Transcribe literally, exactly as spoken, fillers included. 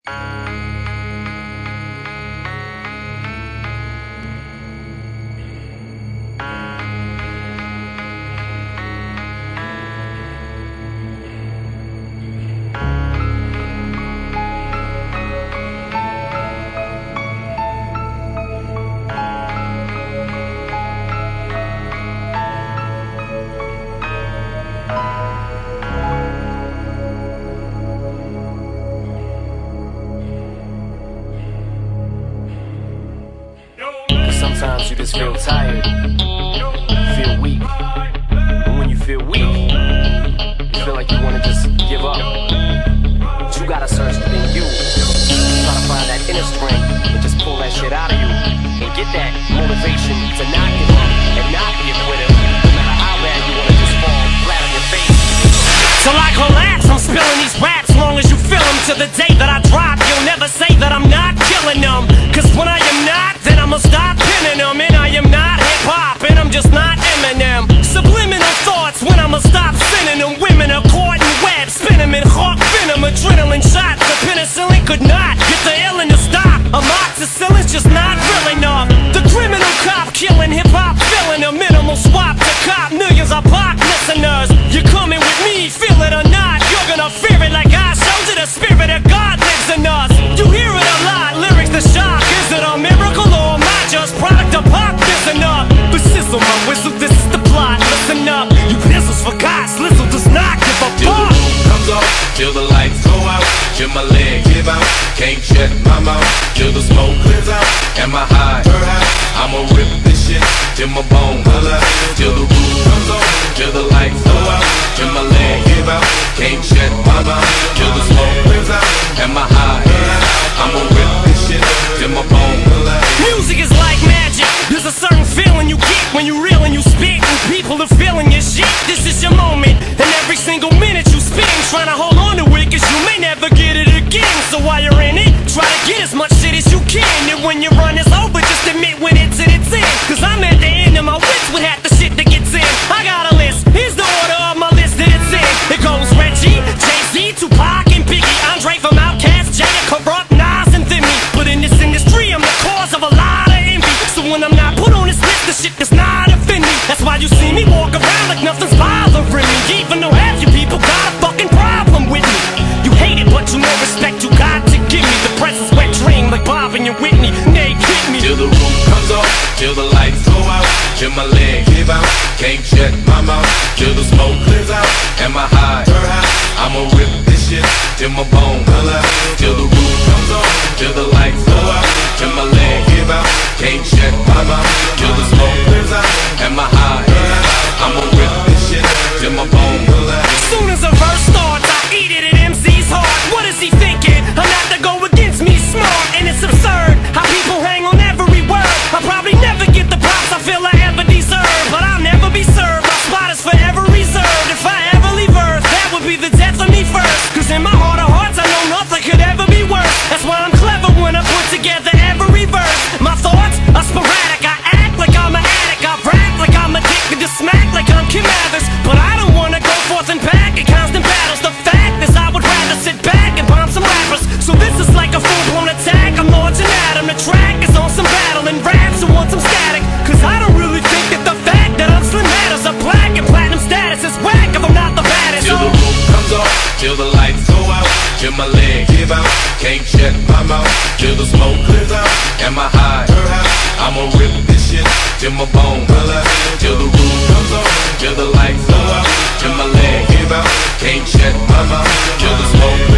Sometimes you just feel tired, feel weak, and when you feel weak, you feel like you want to just give up. But you gotta search within you, try to find that inner strength and just pull that shit out of you and get that motivation to not give up and not be a quitter, no matter how bad you want to just fall flat on your face. So like relax, I'm spilling these raps long as you feel them. To the day that I drop, you'll never say that I'm not killing them. Cause when I am not, then I'ma stop pinning them. And I am not hip-hop, and I'm just not Eminem. Subliminal thoughts when I'ma stop sending them. Women are caught in webs, spin them in hawk venom. Adrenaline shots, the penicillin could not get the illin to stop. Amoxicillin's just not real enough. The criminal cop killing hip-hop, filling a minimal swap to cop millions of pop listeners. You're coming with me, feel it or not, you're gonna fear it like I showed you. The spirit of God lives in us. You hear it a lot, lyrics to shock. Is it a miracle or am I just product of pop? Listen up, the sizzle, my whistle, this is the plot. Listen up, you pistols for God, Slizzle does not give a Till fuck. the roof comes off, till the lights go out, till my leg give out, can't shut my mouth, till the smoke clears out, and my high, I'ma rip this shit, till my bones holler, till the roof comes off, till the lights go out, till my leg give out, can't shut my mouth, till the smoke clears out, and my high, I'ma rip this shit, till my bones holler. Music is like magic. There's a certain feeling you get when you reel and you spit, and people are feeling your shit. This is your moment, and every single minute you spend trying to hold on to it, cause you may never get it again. So while you're in it, try to get as much shit as you can. And when your run is over, just admit when it's in its end. Cause I'm at the end of my wits with half the shit that gets in. I got a list, here's the order of my list that it's in. It goes Reggie, Jay-Z, Tupac, and Biggie, Andre from Outkast, Jay, Corrupt, Nas, and Thimmy. But in this industry, I'm the cause of a lot of envy. So when I'm not put on this list, the shit does not offend me. That's why you see me walk around like nothing's bothering me. Even though half you people got a fucking problem with me. You hate it, but you know respect you got to give me. The presence wet dream like Bob and your Whitney. Nay, kick me. Till the roof comes off, till the lights go out, till my leg give out, can't shut my mouth, till the smoke clears out, and my high, I'ma rip this shit, till my bones holler, till the roof comes off, till the lights go out, till my leg give out, can't shut my mouth, till the smoke clears out, and my high, I'ma rip this shit, till my bones holler. As soon as a verse starts, I eat it at M C's heart. What is he thinking? I'm not to go against me, smart, and it's absurd how people hang on every word. I'll probably never get the props I feel I ever deserve, but I'll never be served. My spot is forever reserved. If I ever leave Earth, that would be the death of me first. Cause in my heart of hearts, I know nothing could ever be worse. That's why I'm clever when I put together every verse. My thoughts are sporadic. I act like I'm an addict. I rap like I'm addicted to smack like I'm Kim Mathers. But I don't wanna go forth and back in constant battles. The fact is I would rather sit back and bomb some rappers. So this is like a full-blown attack. I'm launching at him. The track is on some battle and raps who want some static. Cause I don't really think that the fact that I'm Slim matters. A black and platinum status is whack if I'm not the baddest. Till the roof comes off, till the lights go out, till my leg give out, can't shut my mouth, till the smoke clears out, and my high, I'ma rip this shit, till my bones holler, till the roof comes off, till the lights go out, till my leg give out, can't shut my mouth, till the smoke